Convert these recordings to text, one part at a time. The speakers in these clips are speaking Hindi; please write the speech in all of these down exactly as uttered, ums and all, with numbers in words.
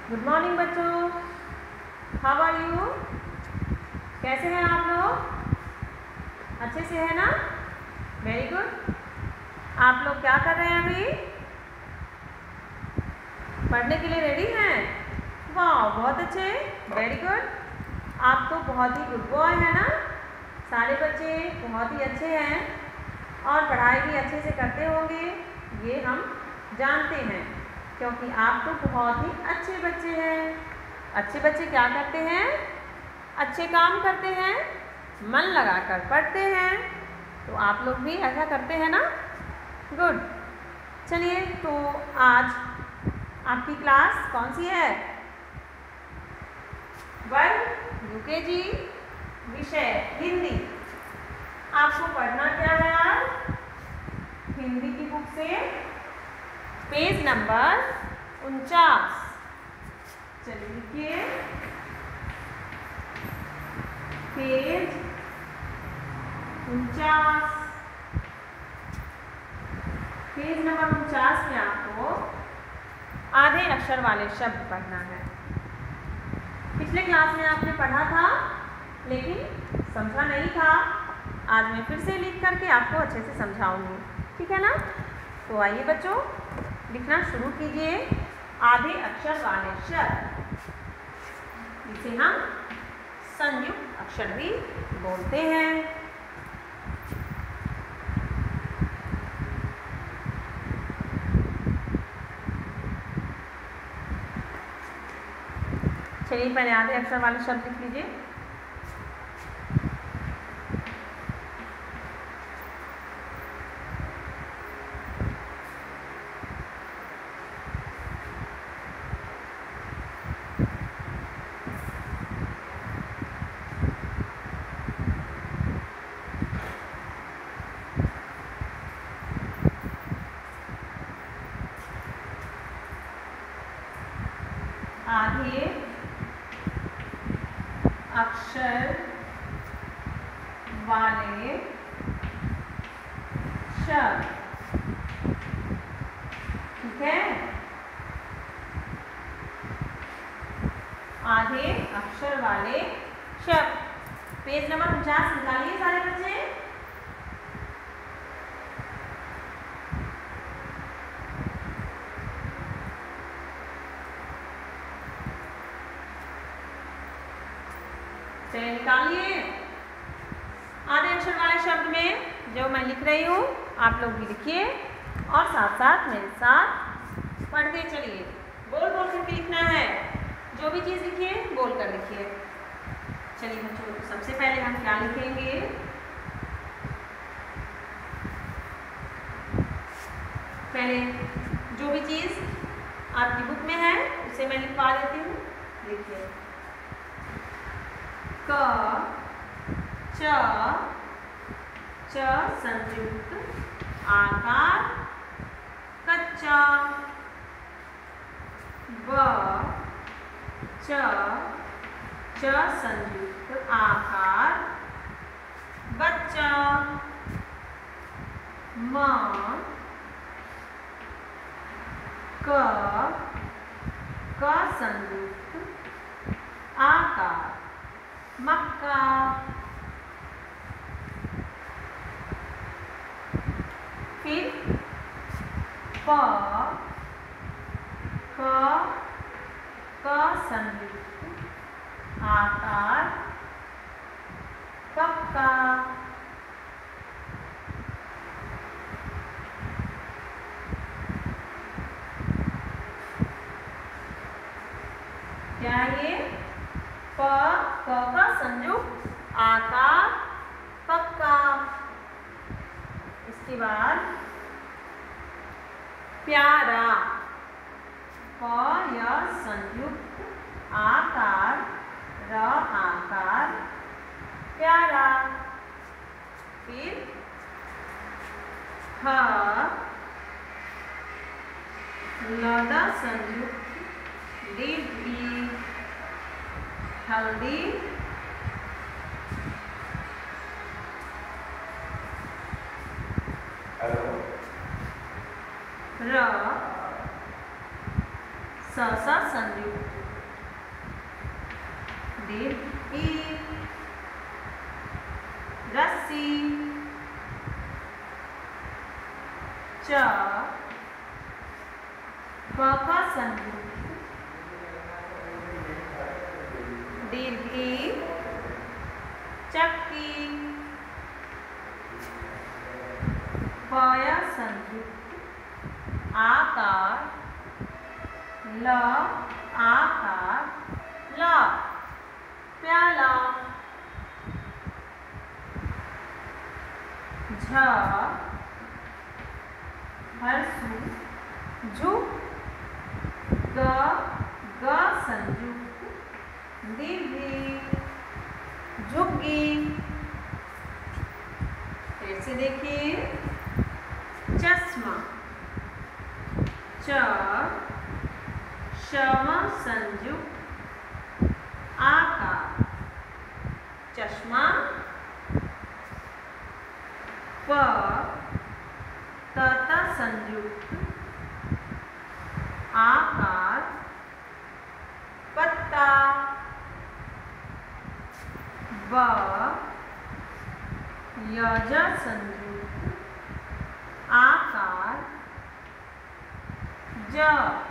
गुड मॉर्निंग बच्चों, हाउ आर यू? कैसे हैं आप लोग? अच्छे से है ना? Very good. आप लोग क्या कर रहे हैं अभी? पढ़ने के लिए रेडी हैं? वाह, बहुत अच्छे, वेरी गुड। आप तो बहुत ही गुड बॉय है ना? सारे बच्चे बहुत ही अच्छे हैं और पढ़ाई भी अच्छे से करते होंगे, ये हम जानते हैं, क्योंकि आप तो बहुत ही अच्छे बच्चे हैं। अच्छे बच्चे क्या करते हैं? अच्छे काम करते हैं, मन लगाकर पढ़ते हैं। तो आप लोग भी ऐसा करते हैं ना? गुड। चलिए, तो आज आपकी क्लास कौन सी है? वन यूकेजी, विषय हिंदी। आपको पढ़ना क्या है आज? हिंदी की बुक से पेज नंबर उनचास। चलिए लिखिए, पेज उनचास। पेज नंबर उनचास में आपको आधे अक्षर वाले शब्द पढ़ना है। पिछले क्लास में आपने पढ़ा था लेकिन समझा नहीं था। आज मैं फिर से लिख करके आपको अच्छे से समझाऊंगी, ठीक है ना? तो आइए बच्चों, लिखना शुरू कीजिए। आधे अक्षर वाले शब्द, जिसे हम संयुक्त अक्षर भी बोलते हैं। चलिए, पहले आधे अक्षर वाले शब्द लिख लीजिए। आधे अक्षर वाले शब्द, ठीक है? आधे अक्षर वाले शब्द। पेज नंबर उनचास निकालिए सारे बच्चे। चलिए निकालिए। आधे अक्षर वाले शब्द में जो मैं लिख रही हूँ आप लोग भी लिखिए और साथ साथ मेरे साथ पढ़ते चलिए। बोल बोल करके लिखना है, जो भी चीज़ लिखिए बोल कर लिखिए। चलिए बच्चों, सबसे पहले हम क्या लिखेंगे? पहले जो भी चीज़ आपकी बुक में है उसे मैं लिखवा देती हूँ। देखिए, क च च संयुक्त आकार कच्चा। ब च च संयुक्त आकार बच्चा। म क क संयुक्त आकार मक्का। फिर प क क संयुक्त आकार पक्का। क्या ये? प क का संयुक्त आकार पक्का। इसके बाद प्यारा। प य संयुक्त आकार र आकार प्यारा। फिर ह ल द संयुक्त दीर्घी हल्दी। र स स संयुक्त दीर्घ ई, रस्सी, च क का संयुक्त दीर्घ ई, चक्की, पया संयुक्त आकार, ल आकार, ल प्याला, झ हरसु, झु, ग ग संयुक्त दीर्घी, झुग्गी। फिर से देखिए, चश्मा, च शव संयुक्त आकार, चश्मा, प तता संयुक्त आकार, पत्ता, ब यज संयुक्त आकार, ज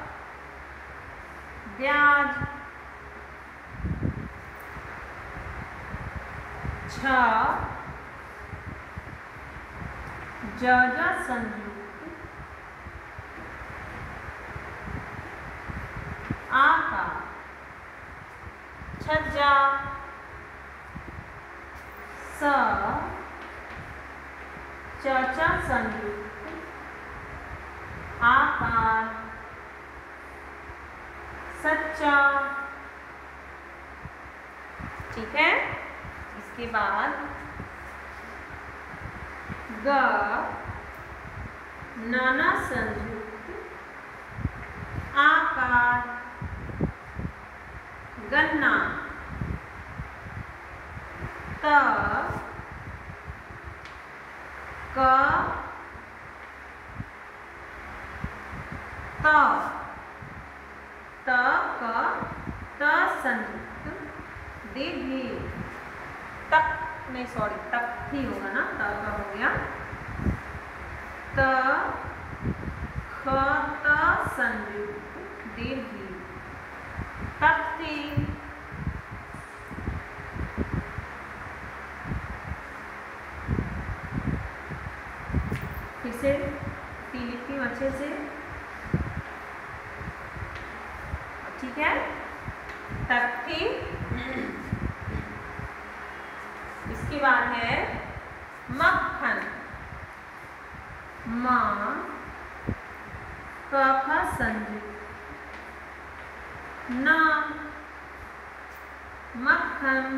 ब्याज, छ जज संयुक्त आकार, छज्जा, स चचा संयुक्त आकार, सच्चा। ठीक है, इसके बाद ग नाना संयुक्त आकार, गन्ना, त क त त क त संयुक्त दीर्घी, तक नहीं सॉरी तक ही होगा ना, त का हो गया, त ख त संयुक्त दीर्घी, तख्ती, फिर से टी लिखती हूँ अच्छे से, ठीक है, तख्ती। इसके बाद है मक्खन, म क ख संयुक्त न मक्खन।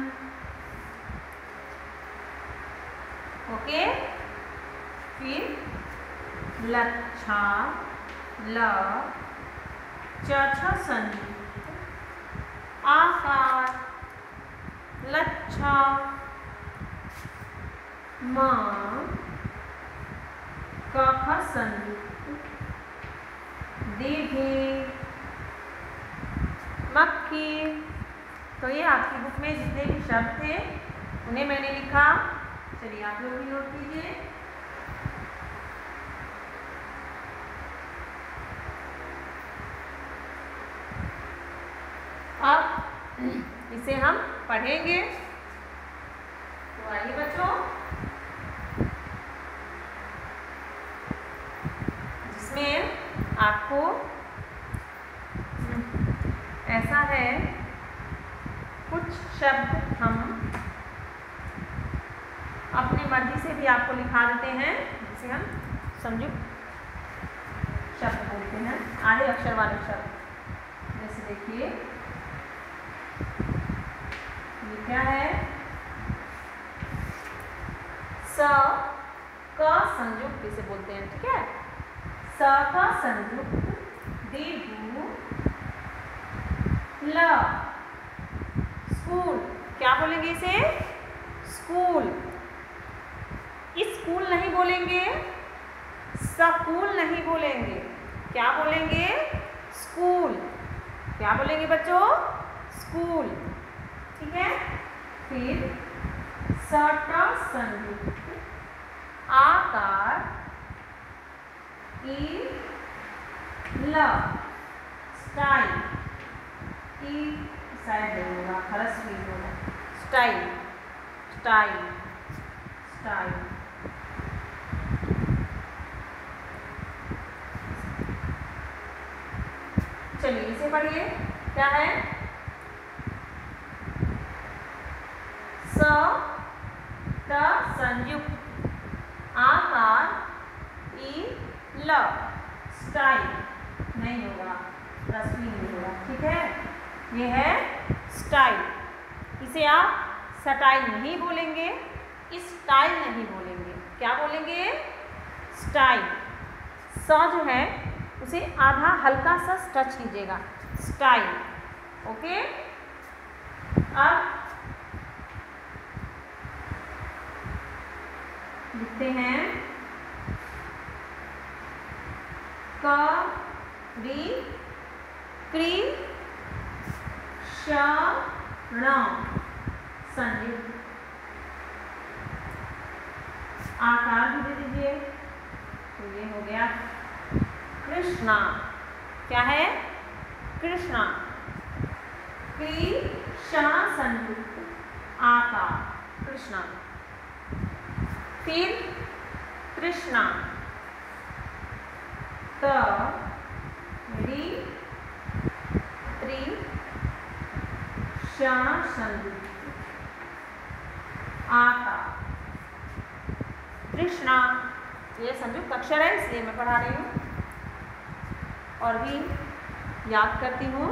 ओके, फिर लच्छा, ल च छ संयुक्त आकार, लच्छा, म क ख संयुक्त दीर्घी, मक्खी। तो ये आपकी बुक में जितने भी शब्द थे उन्हें मैंने लिखा, चलिए आप लोग भी नोट कीजिए। अब इसे हम पढ़ेंगे, तो आइए बच्चों, जिसमें आपको ऐसा है, कुछ शब्द हम अपनी मर्जी से भी आपको लिखा देते हैं, जिसे हम संयुक्त शब्द बोलते हैं, आधे अक्षर वाले शब्द। जैसे देखिए, ये क्या है, स क संयुक्त इसे बोलते हैं, ठीक है, स का संयुक्त दीर्घ ल, स्कूल। क्या बोलेंगे इसे, स्कूल। स्कूल नहीं बोलेंगे, स्कूल नहीं बोलेंगे, क्या बोलेंगे, स्कूल। क्या बोलेंगे बच्चों? स्कूल। ठीक है। फिर सट संयुक्त आकार ई ल स्टाइल ई शायद नहीं होगा, हरस्वी होगा। Style style style. चलिए इसे पढ़िए। क्या है? स ट संयुक्त आकार ई ल स्टाइल नहीं होगा, रस्मी नहीं होगा। ठीक है, ये है स्टाइल। इसे आप स्टाइल नहीं बोलेंगे, स्टाइल नहीं बोलेंगे। क्या बोलेंगे? स्टाइल। स जो है उसे आधा हल्का सा टच कीजिएगा, स्टाइल। ओके। अब लिखते हैं क री क्री श ण संयुक्त आकार भी दे दीजिए। तो ये हो गया कृष्णा। क्या है? कृष्णा। कृष्ण संयुक्त आकार कृष्णा। फिर कृष्णा त री त्रि श संयुक्त आकार कृष्णा। ये संयुक्त अक्षर है इसलिए मैं पढ़ा रही हूँ और भी याद करती हूँ।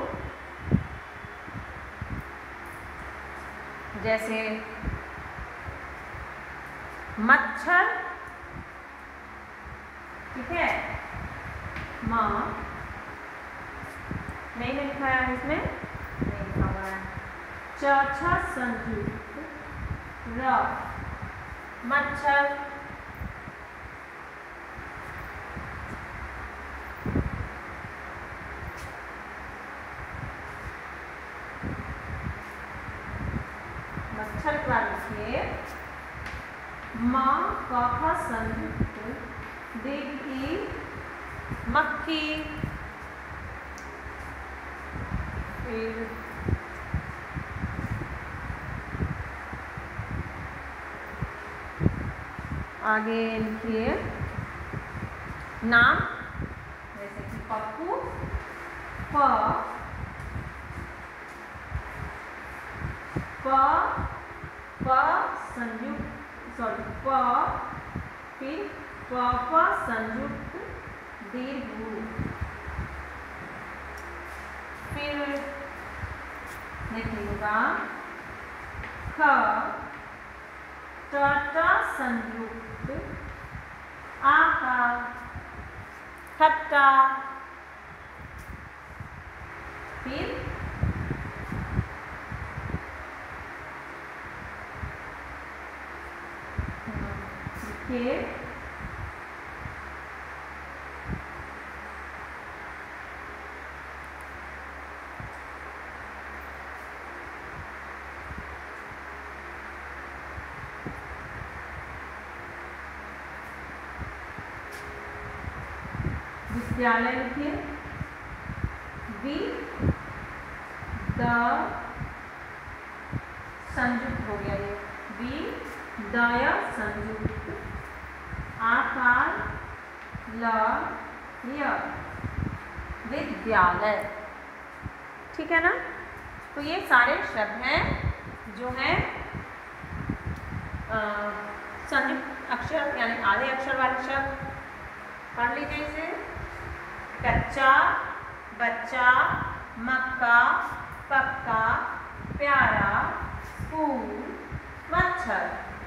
जैसे मच्छर। ठीक है। माँ नहीं लिखा है इसमें, नहीं लिखा हुआ है। च छ संयुक्त र मच्छर। मच्छर के बाद लिखिए म क ख संयुक्त दीर्घ मक्खी। फिर आगे लिखिए नाम, जैसे कि पप्पू। प प प संयुक्त सॉरी प फिर प प संयुक्त दीर्घ। फिर लिखिएगा ख ट ट संयुक्त आकार खट्टा। फिर लिखिए विद्यालय। लिखिए वि द संयुक्त हो गया, ये विदय संयुक्त आकार ल य विद्यालय। ठीक है ना। तो ये सारे शब्द हैं जो हैं संयुक्त अक्षर यानी आधे अक्षर वाले शब्द। पढ़ लीजिए इसे। कच्चा, बच्चा, मक्का, पक्का, प्यारा, स्कूल, मच्छर,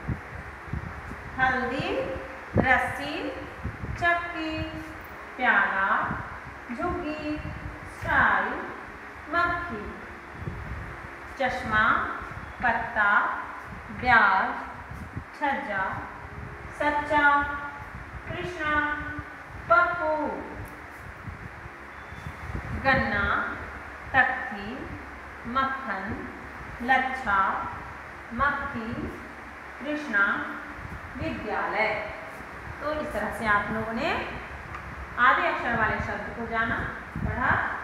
हल्दी, रस्सी, चक्की, प्याला, झुग्गी, स्टाइल, मक्खी, चश्मा, पत्ता, ब्याज, छज्जा, सच्चा, कृष्णा, पप्पू, गन्ना, तक बर्फी, मक्खन, लच्छा, मक्खी, कृष्णा, विद्यालय। तो इस तरह से आप लोगों ने आधे अक्षर वाले शब्द को जाना, पढ़ा।